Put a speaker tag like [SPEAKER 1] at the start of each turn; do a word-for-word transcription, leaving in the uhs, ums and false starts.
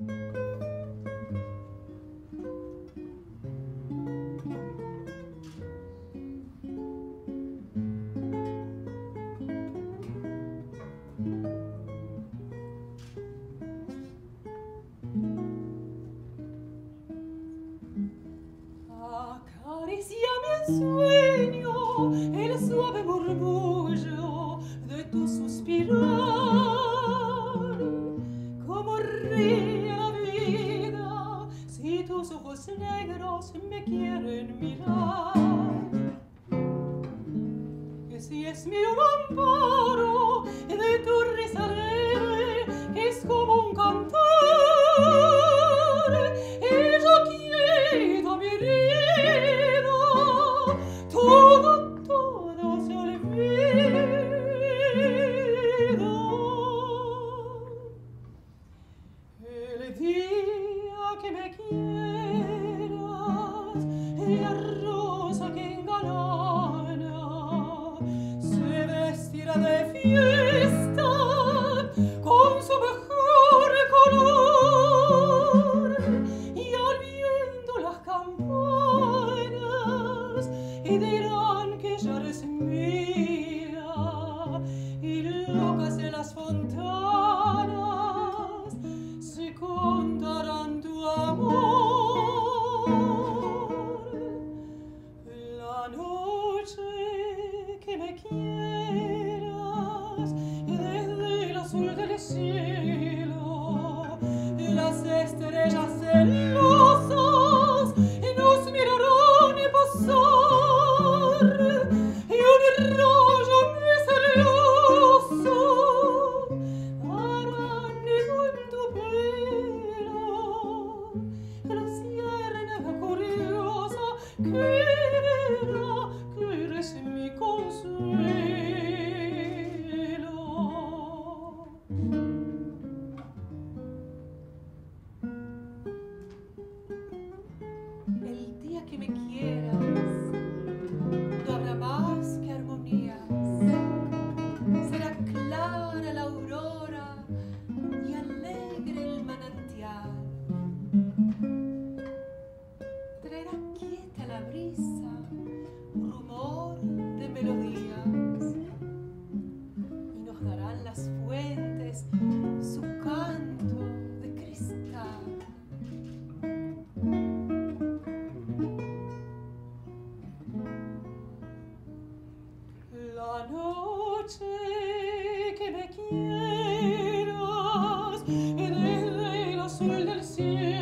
[SPEAKER 1] Acariciame en sueño el suave murmullo de tu suspirar, como ríe la vida si tus ojos negros me quieren mirar. Que si es mi amparo de tu risa alegre, que es como un cantar, y yo quiero mi herida, todo, todo se olvida. El día que me quieras, la rosa que engalana se vestirá de fiesta con su mejor color, y al viento las campanas y dirán que ya eres mía, y locas en las fontanas se contarán tu amor. La noche que me quieras, desde el azul del cielo, las estrellas celosas nos mirarán pasar, y un rayo misterioso hará nido en tu pelo, la ciérnaga curiosa creerá que eres mi consuelo. El día que me quieras, no habrá más que armonías. Será clara la aurora y alegre el manantial. Traerá quieta la brisa, rumor de melodías, y nos darán las fuentes su canto de cristal. La noche que me quieras, desde el azul del cielo,